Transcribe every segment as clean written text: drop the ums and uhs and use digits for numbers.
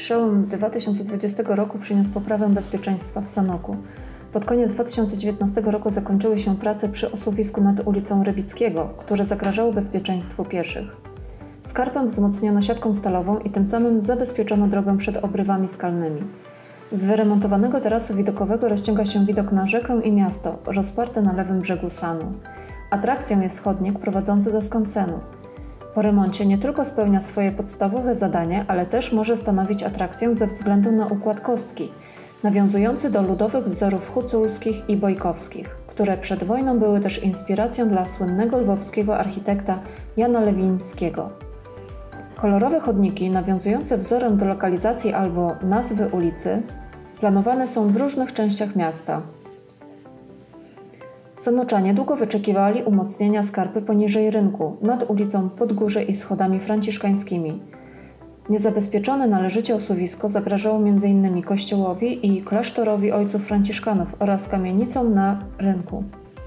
przełom 2020 roku przyniósł poprawę bezpieczeństwa w Sanoku. Pod koniec 2019 roku zakończyły się prace przy osuwisku nad ulicą Rybickiego, które zagrażało bezpieczeństwu pieszych. Skarpę wzmocniono siatką stalową i tym samym zabezpieczono drogę przed obrywami skalnymi. Z wyremontowanego tarasu widokowego rozciąga się widok na rzekę i miasto, rozparte na lewym brzegu Sanu. Atrakcją jest chodnik prowadzący do skansenu. Po remoncie nie tylko spełnia swoje podstawowe zadanie, ale też może stanowić atrakcję ze względu na układ kostki, nawiązujący do ludowych wzorów huculskich i bojkowskich, które przed wojną były też inspiracją dla słynnego lwowskiego architekta Jana Lewińskiego. Kolorowe chodniki, nawiązujące wzorem do lokalizacji albo nazwy ulicy, planowane są w różnych częściach miasta. Sanoczanie długo wyczekiwali umocnienia skarpy poniżej rynku, nad ulicą Podgórze i schodami franciszkańskimi. Niezabezpieczone należycie osuwisko zagrażało m.in. kościołowi i klasztorowi ojców franciszkanów oraz kamienicom na rynku.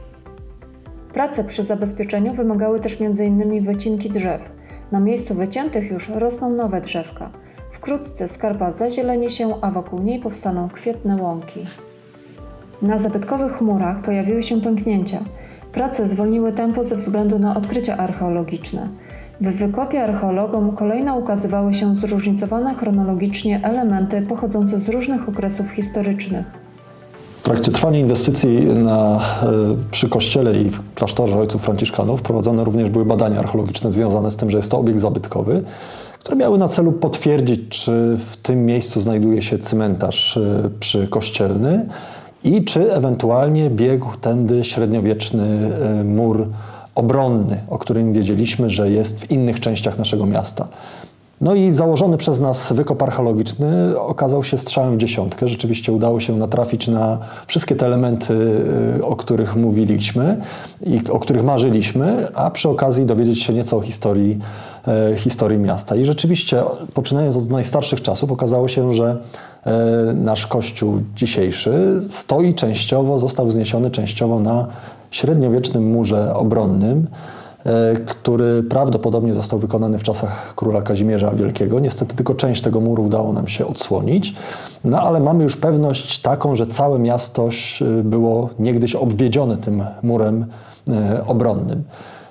Prace przy zabezpieczeniu wymagały też m.in. wycinki drzew. Na miejscu wyciętych już rosną nowe drzewka. Wkrótce skarpa zazieleni się, a wokół niej powstaną kwietne łąki. Na zabytkowych murach pojawiły się pęknięcia. Prace zwolniły tempo ze względu na odkrycia archeologiczne. W wykopie archeologom kolejno ukazywały się zróżnicowane chronologicznie elementy pochodzące z różnych okresów historycznych. W trakcie trwania inwestycji przy kościele i w klasztorze ojców franciszkanów prowadzone również były badania archeologiczne związane z tym, że jest to obiekt zabytkowy, które miały na celu potwierdzić, czy w tym miejscu znajduje się cmentarz przykościelny i czy ewentualnie biegł tędy średniowieczny mur obronny, o którym wiedzieliśmy, że jest w innych częściach naszego miasta. No i założony przez nas wykop archeologiczny okazał się strzałem w dziesiątkę. Rzeczywiście udało się natrafić na wszystkie te elementy, o których mówiliśmy i o których marzyliśmy, a przy okazji dowiedzieć się nieco o historii miasta. I rzeczywiście, poczynając od najstarszych czasów, okazało się, że nasz kościół dzisiejszy został wzniesiony częściowo na średniowiecznym murze obronnym, który prawdopodobnie został wykonany w czasach króla Kazimierza Wielkiego. Niestety tylko część tego muru udało nam się odsłonić, no ale mamy już pewność taką, że całe miasto było niegdyś obwiedzione tym murem obronnym.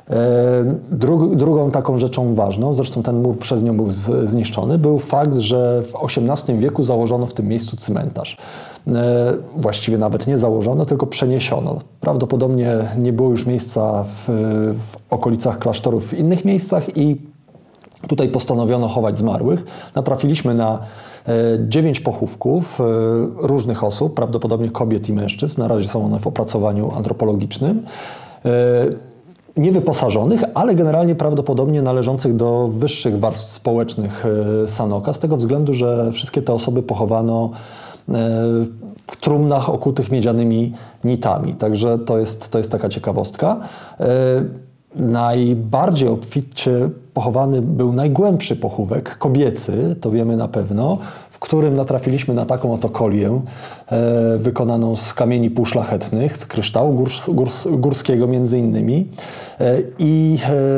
Drugą taką rzeczą ważną, zresztą ten mur przez nią był zniszczony, był fakt, że w XVIII wieku założono w tym miejscu cmentarz. Właściwie nawet nie założono, tylko przeniesiono. Prawdopodobnie nie było już miejsca w okolicach klasztorów w innych miejscach i tutaj postanowiono chować zmarłych. Natrafiliśmy na 9 pochówków różnych osób, prawdopodobnie kobiet i mężczyzn. Na razie są one w opracowaniu antropologicznym. Niewyposażonych, ale generalnie prawdopodobnie należących do wyższych warstw społecznych Sanoka, z tego względu, że wszystkie te osoby pochowano w trumnach okutych miedzianymi nitami. Także to jest taka ciekawostka. Najbardziej obficie pochowany był najgłębszy pochówek, kobiecy, to wiemy na pewno, w którym natrafiliśmy na taką oto kolię wykonaną z kamieni półszlachetnych, z kryształu górskiego między innymi. I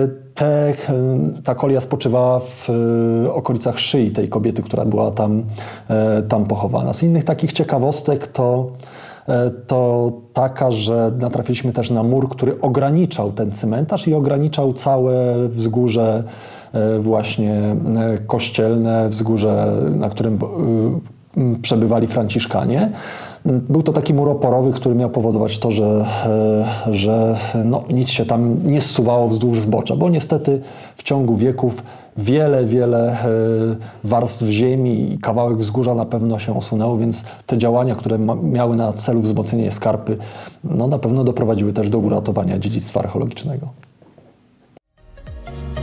ta kolia spoczywała w okolicach szyi tej kobiety, która była tam pochowana. Z innych takich ciekawostek to taka, że natrafiliśmy też na mur, który ograniczał ten cmentarz i ograniczał całe wzgórze właśnie kościelne, wzgórze, na którym przebywali Franciszkanie. Był to taki mur oporowy, który miał powodować to, że nic się tam nie zsuwało wzdłuż zbocza, bo niestety w ciągu wieków wiele warstw ziemi i kawałek wzgórza na pewno się osunęło, więc te działania, które miały na celu wzmocnienie skarpy, na pewno doprowadziły też do uratowania dziedzictwa archeologicznego.